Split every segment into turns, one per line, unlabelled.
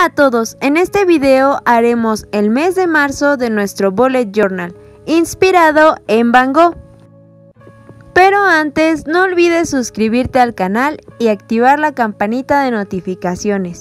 a todos, en este video haremos el mes de marzo de nuestro Bullet Journal, inspirado en Van Gogh. Pero antes, no olvides suscribirte al canal y activar la campanita de notificaciones.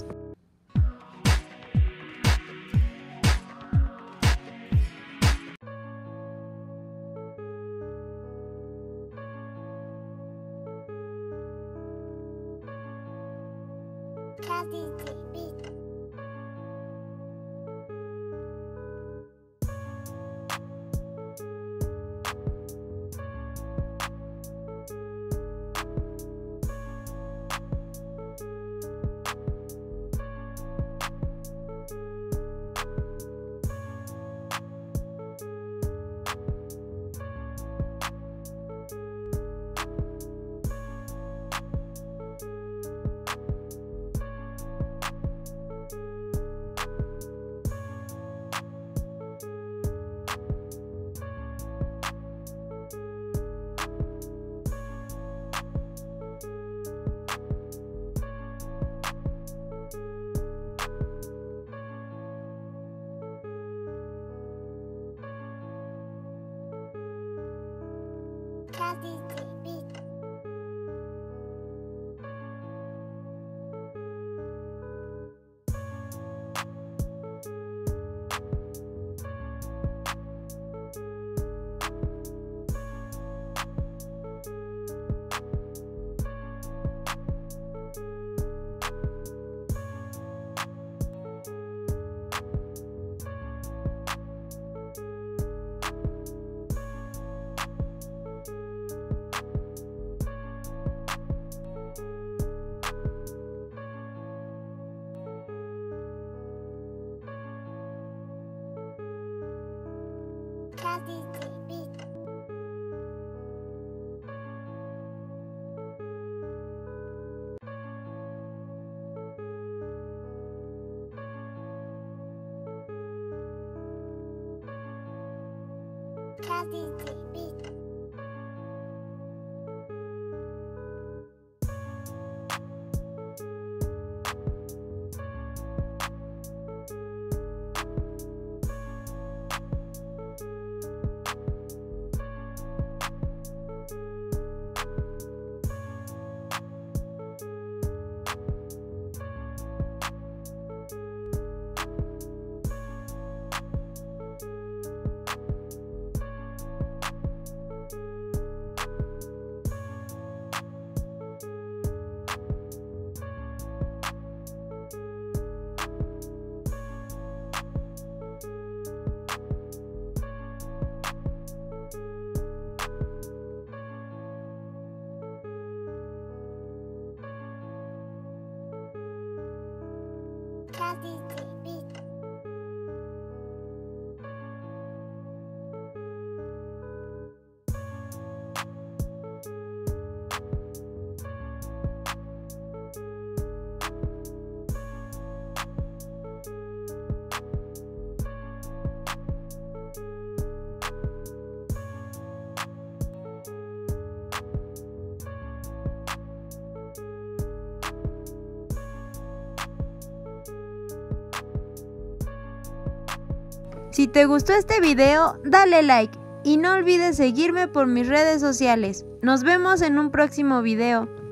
Si te gustó este video, dale like y no olvides seguirme por mis redes sociales. Nos vemos en un próximo video.